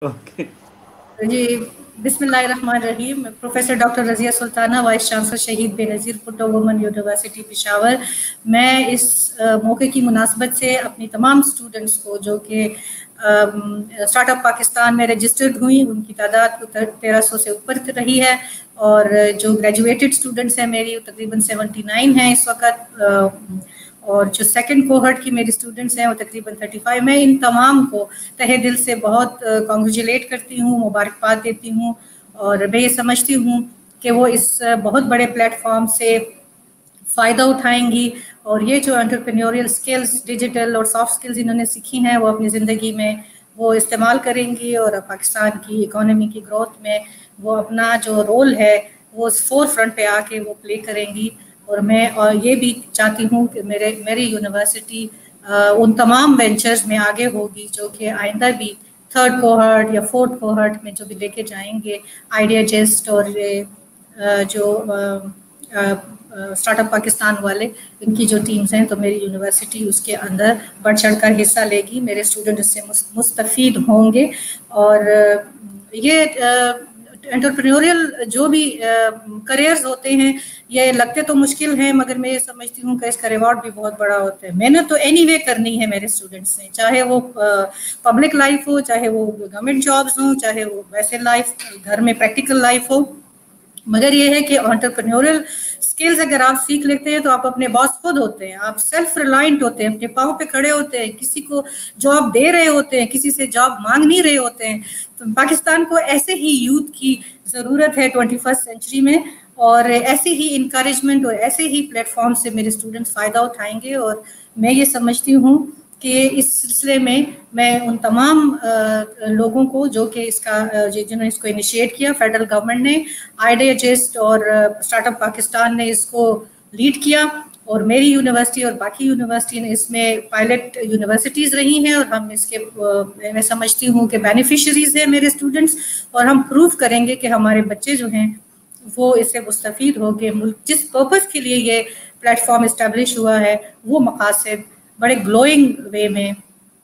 Okay ji, बिस्मिल्लाहिर्रहमानिर्रहीम। Professor doctor Razia Sultana, vice chancellor Shaheed Benazir Bhutto women university Peshawar. मैं इस मौके की मुनासबत से अपनी तमाम स्टूडेंट्स को जो कि स्टार्टअप पाकिस्तान में रजिस्टर्ड हुई, उनकी तादाद 1300 से ऊपर रही है, और जो ग्रेजुएटेड स्टूडेंट्स हैं मेरी तकरीबन 79 हैं इस वक्त, और जो सेकंड कोहर्ट की मेरी स्टूडेंट्स हैं वो तकरीबन 35। मैं इन तमाम को तहे दिल से बहुत कॉन्ग्रेचुलेट करती हूँ, मुबारकबाद देती हूँ, और मैं ये समझती हूँ कि वो इस बहुत बड़े प्लेटफॉर्म से फ़ायदा उठाएंगी, और ये जो एंटरप्रेन्योरियल स्किल्स, डिजिटल और सॉफ्ट स्किल्स इन्होंने सीखी हैं वो अपनी ज़िंदगी में वो इस्तेमाल करेंगी, और पाकिस्तान की इकोनॉमी की ग्रोथ में वो अपना जो रोल है वो फोर फ्रंट पे आके वो प्ले करेंगी। और मैं ये भी चाहती हूँ कि मेरी यूनिवर्सिटी उन तमाम वेंचर्स में आगे होगी जो कि आइंदा भी थर्ड कोहर्ट या फोर्थ कोहर्ट में जो भी लेके जाएंगे, आइडिया जेस्ट और जो स्टार्टअप पाकिस्तान वाले, इनकी जो टीम्स हैं, तो मेरी यूनिवर्सिटी उसके अंदर बढ़ चढ़ कर हिस्सा लेगी, मेरे स्टूडेंट इससे मुस्तफीद होंगे। और ये एंटरप्रेन्योरियल जो भी करियर्स होते हैं ये लगते तो मुश्किल हैं, मगर मैं ये समझती हूँ कि इसका रिवॉर्ड भी बहुत बड़ा होता है। मेहनत तो एनीवे करनी है मेरे स्टूडेंट्स ने, चाहे वो पब्लिक लाइफ हो, चाहे वो गवर्नमेंट जॉब्स हो, चाहे वो वैसे लाइफ घर में प्रैक्टिकल लाइफ हो, मगर ये है कि एंटरप्रेन्योरियल स्किल्स अगर आप सीख लेते हैं तो आप अपने बॉस खुद होते हैं, आप सेल्फ रिलायंट होते हैं, अपने पाँव पे खड़े होते हैं, किसी को जॉब दे रहे होते हैं, किसी से जॉब मांग नहीं रहे होते हैं। तो पाकिस्तान को ऐसे ही यूथ की ज़रूरत है 21st सेंचुरी में, और ऐसे ही इंकरेजमेंट और ऐसे ही प्लेटफॉर्म से मेरे स्टूडेंट्स फ़ायदा उठाएंगे। और मैं ये समझती हूँ कि इस सिलसिले में मैं उन तमाम लोगों को जो कि जिन्होंने इसको इनिशिएट किया, फेडरल गवर्नमेंट ने, आइडिया जेस्ट और स्टार्टअप पाकिस्तान ने इसको लीड किया, और मेरी यूनिवर्सिटी और बाकी यूनिवर्सिटी ने इसमें पायलट यूनिवर्सिटीज़ रही हैं, और हम इसके मैं समझती हूँ कि बेनिफिशरीज हैं मेरे स्टूडेंट्स, और हम प्रूव करेंगे कि हमारे बच्चे जो हैं वो इससे मुस्तफीद हो के मुल्क जिस पर्पज़ के लिए ये प्लेटफॉर्म इस्टेब्लिश हुआ है वो मकासद बड़े ग्लोइंग वे में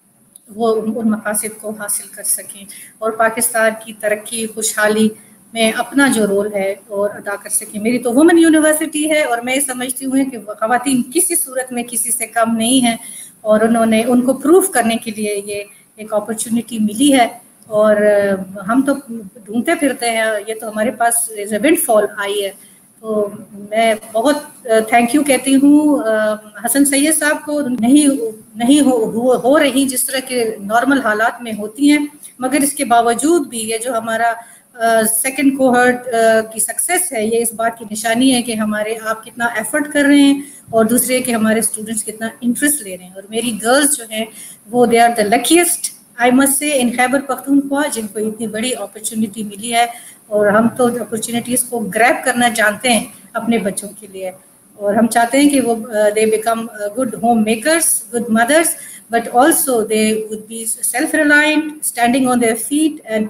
वो उन मकासद को हासिल कर सकें, और पाकिस्तान की तरक्की खुशहाली में अपना जो रोल है और अदा कर सकें। मेरी तो वुमेन यूनिवर्सिटी है, और मैं समझती हूँ कि ख़वातीन किसी सूरत में किसी से कम नहीं है, और उनको प्रूव करने के लिए ये एक अपॉर्चुनिटी मिली है, और हम तो ढूंढते फिरते हैं, ये तो हमारे पास एज ए विंडफॉल आई है। तो मैं बहुत थैंक यू कहती हूँ हसन सैयद साहब को। नहीं हो रही जिस तरह के नॉर्मल हालात में होती हैं, मगर इसके बावजूद भी ये जो हमारा सेकंड कोहर्ट की सक्सेस है, ये इस बात की निशानी है कि आप कितना एफर्ट कर रहे हैं, और दूसरे कि हमारे स्टूडेंट्स कितना इंटरेस्ट ले रहे हैं। और मेरी गर्ल्स जो हैं वो they are the luckiest I must say in Khyber Pakhtunkhwa, जिनको इतनी बड़ी अपॉर्चुनिटी मिली है, और हम तो अपॉर्चुनिटीज़ को ग्रैब करना जानते हैं अपने बच्चों के लिए, और हम चाहते हैं कि वो they become good home makers, good mothers, but also they would be self reliant, standing on their feet and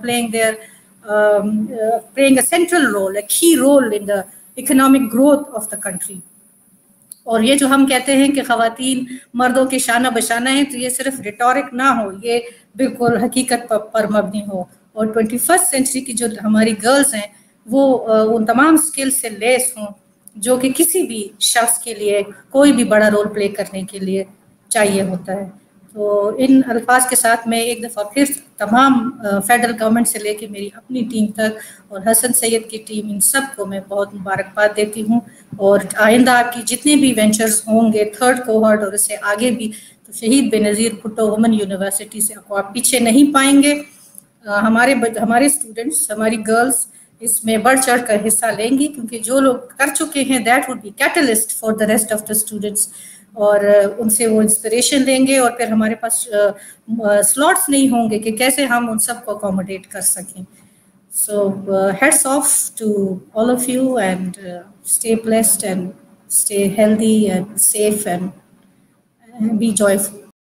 playing a central role, a key role in the economic growth of the country. और ये जो हम कहते हैं कि ख़वातीन मर्दों के शाना बशाना है, तो ये सिर्फ रिटोरिक ना हो, ये बिल्कुल हकीकत पर मबनी हो, और 21st सेंचुरी की जो हमारी गर्ल्स हैं वो उन तमाम स्किल्स से लेस हों जो कि किसी भी शख्स के लिए कोई भी बड़ा रोल प्ले करने के लिए चाहिए होता है। तो इन अल्फाज के साथ मैं एक दफ़ा फिर तमाम फेडरल गवर्नमेंट से लेके मेरी अपनी टीम तक और हसन सैयद की टीम, इन सब को मैं बहुत मुबारकबाद देती हूँ, और आइंदा आपकी जितने भी वेंचर्स होंगे थर्ड कोहर्ट और इससे आगे भी, तो शहीद बेनज़ीर भुट्टो वुमेन यूनिवर्सिटी से आप पीछे नहीं पाएंगे। हमारे स्टूडेंट्स, हमारी गर्ल्स इसमें बढ़ चढ़ कर हिस्सा लेंगी, क्योंकि जो लोग कर चुके हैं that would be catalyst for the rest of the students, और उनसे वो इंस्पिरेशन लेंगे, और फिर हमारे पास स्लॉट्स नहीं होंगे कि कैसे हम उन सब को अकोमोडेट कर सकें। So hats off to all of you, and stay blessed and stay healthy and safe and be joyful.